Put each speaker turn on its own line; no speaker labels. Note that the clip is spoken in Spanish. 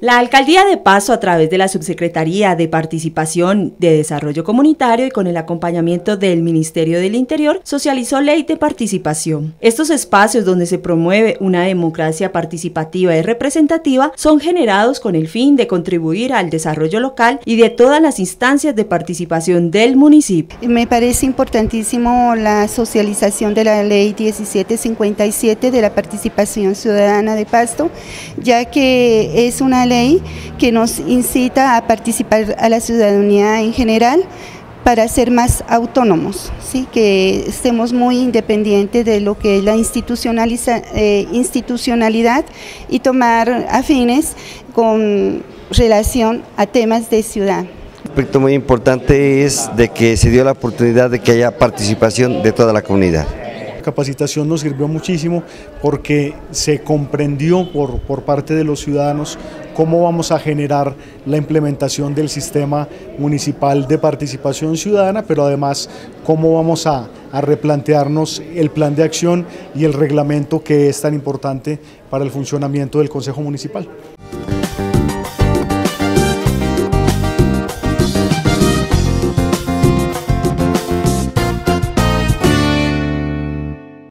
La Alcaldía de Pasto, a través de la Subsecretaría de Participación de Desarrollo Comunitario y con el acompañamiento del Ministerio del Interior, socializó Ley de Participación. Estos espacios donde se promueve una democracia participativa y representativa son generados con el fin de contribuir al desarrollo local y de todas las instancias de participación del municipio.
Me parece importantísimo la socialización de la Ley 1757 de la participación ciudadana de Pasto, ya que es una ley que nos incita a participar a la ciudadanía en general para ser más autónomos, ¿sí? Que estemos muy independientes de lo que es la institucionalidad y tomar afines con relación a temas de ciudad.
Un aspecto muy importante es de que se dio la oportunidad de que haya participación de toda la comunidad.
La capacitación nos sirvió muchísimo porque se comprendió por parte de los ciudadanos cómo vamos a generar la implementación del sistema municipal de participación ciudadana, pero además cómo vamos a replantearnos el plan de acción y el reglamento que es tan importante para el funcionamiento del Consejo Municipal.